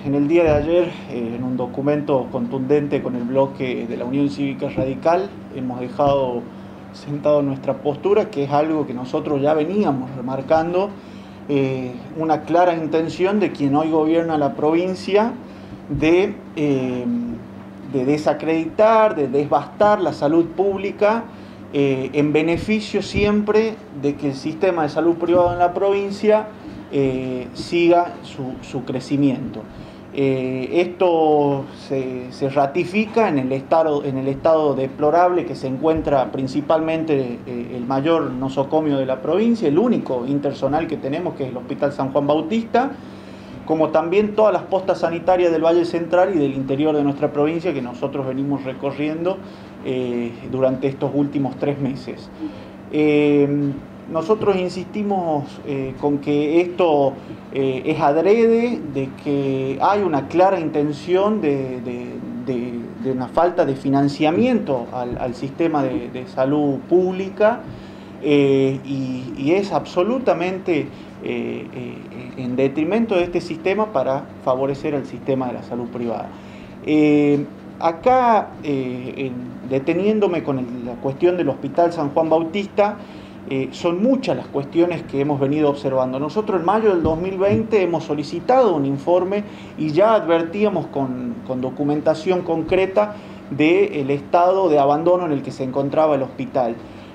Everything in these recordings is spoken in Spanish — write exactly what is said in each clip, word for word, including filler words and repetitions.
en el día de ayer, eh, en un documento contundente con el bloque de la Unión Cívica Radical, hemos dejado sentado nuestra postura, que es algo que nosotros ya veníamos remarcando, eh, una clara intención de quien hoy gobierna la provincia de, eh, de desacreditar, de desbastar la salud pública, eh, en beneficio siempre de que el sistema de salud privado en la provincia eh, siga su, su crecimiento. Eh, esto se, se ratifica en el, estado, en el estado deplorable que se encuentra principalmente eh, el mayor nosocomio de la provincia, el único interzonal que tenemos, que es el Hospital San Juan Bautista, como también todas las postas sanitarias del Valle Central y del interior de nuestra provincia que nosotros venimos recorriendo eh, durante estos últimos tres meses. Eh, Nosotros insistimos eh, con que esto eh, es adrede, de que hay una clara intención de, de, de, de una falta de financiamiento al, al sistema de, de salud pública eh, y, y es absolutamente eh, eh, en detrimento de este sistema para favorecer al sistema de la salud privada. Eh, acá, eh, en, deteniéndome con el, la cuestión del Hospital San Juan Bautista, Eh, son muchas las cuestiones que hemos venido observando. Nosotros en mayo del dos mil veinte hemos solicitado un informe y ya advertíamos con, con documentación concreta del estado de abandono en el que se encontraba el hospital.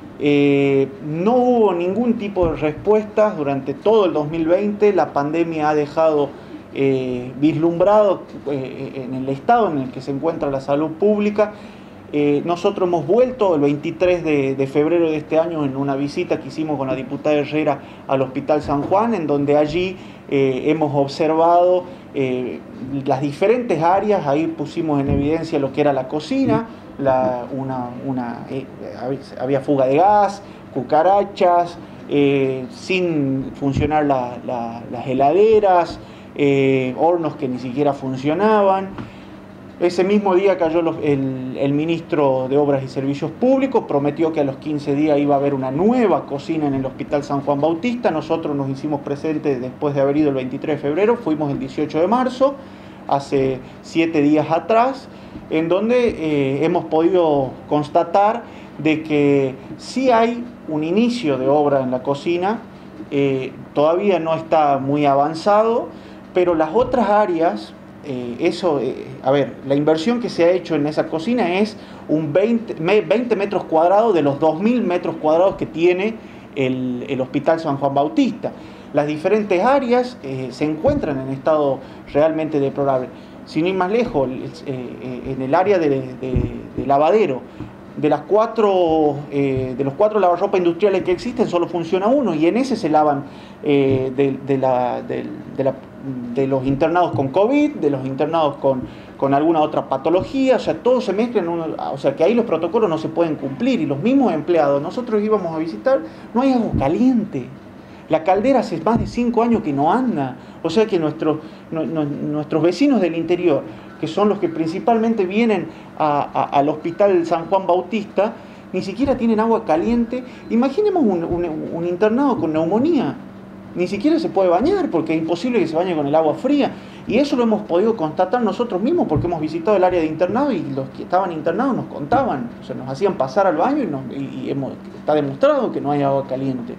Eh, no hubo ningún tipo de respuestas durante todo el dos mil veinte, la pandemia ha dejado eh, vislumbrado eh, en el estado en el que se encuentra la salud pública. Eh, nosotros hemos vuelto el veintitrés de febrero de este año en una visita que hicimos con la diputada Herrera al Hospital San Juan, en donde allí eh, hemos observado eh, las diferentes áreas. Ahí pusimos en evidencia lo que era la cocina, la, una, una, eh, había fuga de gas, cucarachas, eh, sin funcionar la, la, las heladeras, eh, hornos que ni siquiera funcionaban. Ese mismo día cayó el, el ministro de Obras y Servicios Públicos, prometió que a los quince días iba a haber una nueva cocina en el Hospital San Juan Bautista. Nosotros nos hicimos presentes después de haber ido el veintitrés de febrero, fuimos el dieciocho de marzo, hace siete días atrás, en donde eh, hemos podido constatar de que sí hay un inicio de obra en la cocina, eh, todavía no está muy avanzado, pero las otras áreas... Eh, eso, eh, a ver, la inversión que se ha hecho en esa cocina es un veinte, veinte metros cuadrados de los dos mil metros cuadrados que tiene el, el Hospital San Juan Bautista. Las diferentes áreas eh, se encuentran en estado realmente deplorable. Sin ir más lejos, eh, en el área de, de, de lavadero, de, las cuatro, eh, de los cuatro lavarropas industriales que existen, solo funciona uno y en ese se lavan eh, de, de, la, de, de la de los internados con COVID, de los internados con, con alguna otra patología, o sea, todo se mezcla en uno, o sea, que ahí los protocolos no se pueden cumplir y los mismos empleados, nosotros íbamos a visitar, no hay agua caliente, la caldera hace más de cinco años que no anda, o sea que nuestro, no, no, nuestros vecinos del interior, que son los que principalmente vienen a, a, al Hospital San Juan Bautista, ni siquiera tienen agua caliente. Imaginemos un, un, un internado con neumonía, ni siquiera se puede bañar porque es imposible que se bañe con el agua fría y eso lo hemos podido constatar nosotros mismos porque hemos visitado el área de internado y los que estaban internados nos contaban, o sea, nos hacían pasar al baño y, nos, y, y hemos, está demostrado que no hay agua caliente.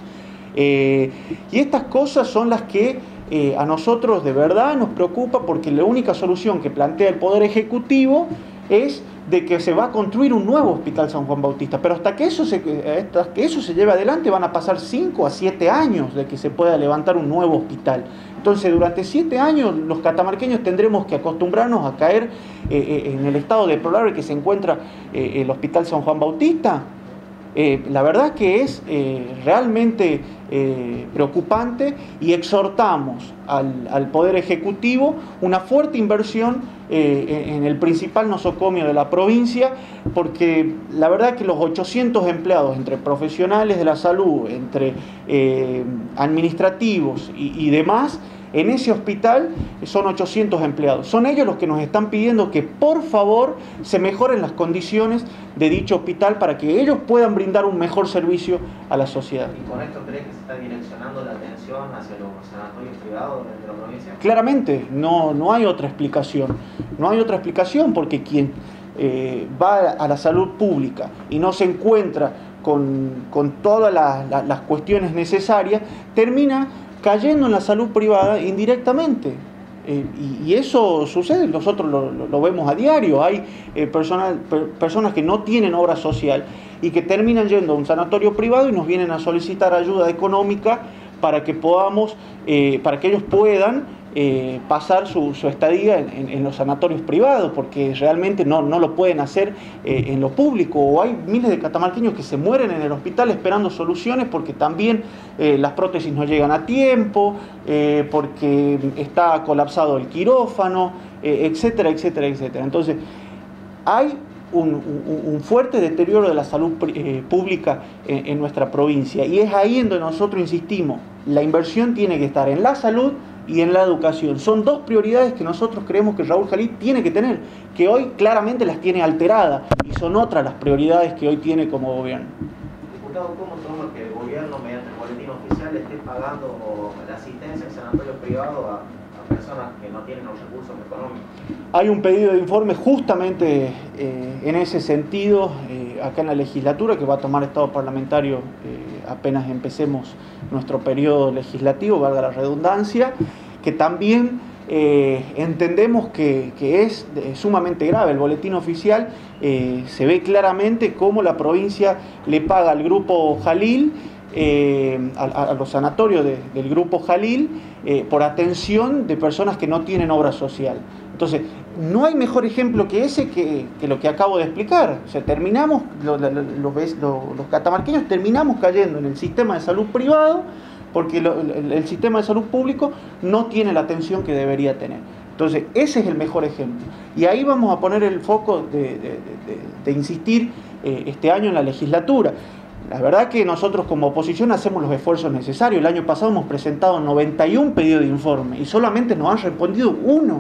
Eh, y estas cosas son las que eh, a nosotros de verdad nos preocupa porque la única solución que plantea el Poder Ejecutivo es de que se va a construir un nuevo Hospital San Juan Bautista, pero hasta que eso se, hasta que eso se lleve adelante van a pasar cinco a siete años de que se pueda levantar un nuevo hospital. Entonces, durante siete años los catamarqueños tendremos que acostumbrarnos a caer eh, en el estado deplorable que se encuentra eh, el Hospital San Juan Bautista. Eh, la verdad que es eh, realmente eh, preocupante y exhortamos al, al Poder Ejecutivo una fuerte inversión eh, en el principal nosocomio de la provincia, porque la verdad que los ochocientos empleados entre profesionales de la salud, entre eh, administrativos y, y demás, En ese hospital son ochocientos empleados. Son ellos los que nos están pidiendo que por favor se mejoren las condiciones de dicho hospital para que ellos puedan brindar un mejor servicio a la sociedad. ¿Y con esto crees que se está direccionando la atención hacia los sanatorios privados de la provincia? Claramente, no, no hay otra explicación. No hay otra explicación porque quien eh, va a la salud pública y no se encuentra con, con todas las, las, las cuestiones necesarias, termina cayendo en la salud privada indirectamente. Eh, y, y eso sucede, nosotros lo, lo, lo vemos a diario. Hay eh, personas, per, personas que no tienen obra social y que terminan yendo a un sanatorio privado y nos vienen a solicitar ayuda económica para que podamos, eh, para que ellos puedan eh, pasar su, su estadía en, en, en los sanatorios privados, porque realmente no, no lo pueden hacer eh, en lo público. O hay miles de catamarqueños que se mueren en el hospital esperando soluciones porque también eh, las prótesis no llegan a tiempo, eh, porque está colapsado el quirófano, eh, etcétera, etcétera, etcétera. Entonces, hay Un, un, un fuerte deterioro de la salud eh, pública en, en nuestra provincia, y es ahí en donde nosotros insistimos: la inversión tiene que estar en la salud y en la educación. Son dos prioridades que nosotros creemos que Raúl Jalil tiene que tener, que hoy claramente las tiene alteradas, y son otras las prioridades que hoy tiene como gobierno. Diputado, ¿cómo toma que el gobierno, mediante el boletín oficial, esté pagando la asistencia en sanatorio privado a, a personas que no tienen los recursos económicos? Hay un pedido de informe justamente eh, en ese sentido eh, acá en la legislatura, que va a tomar estado parlamentario eh, apenas empecemos nuestro periodo legislativo, valga la redundancia, que también eh, entendemos que, que es eh, sumamente grave. El boletín oficial eh, se ve claramente cómo la provincia le paga al Grupo Jalil, Eh, a, a los sanatorios de, del Grupo Jalil, eh, por atención de personas que no tienen obra social. Entonces, no hay mejor ejemplo que ese que, que lo que acabo de explicar. O sea, terminamos, lo, lo, lo, lo, los catamarqueños terminamos cayendo en el sistema de salud privado porque lo, el, el sistema de salud público no tiene la atención que debería tener. Entonces, ese es el mejor ejemplo. Y ahí vamos a poner el foco de, de, de, de insistir eh, este año en la legislatura. La verdad que nosotros como oposición hacemos los esfuerzos necesarios. El año pasado hemos presentado noventa y un pedidos de informe y solamente nos han respondido uno.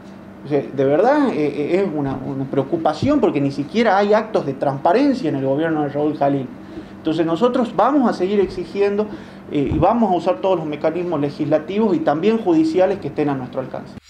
O sea, de verdad eh, es una, una preocupación porque ni siquiera hay actos de transparencia en el gobierno de Raúl Jalil. Entonces nosotros vamos a seguir exigiendo eh, y vamos a usar todos los mecanismos legislativos y también judiciales que estén a nuestro alcance.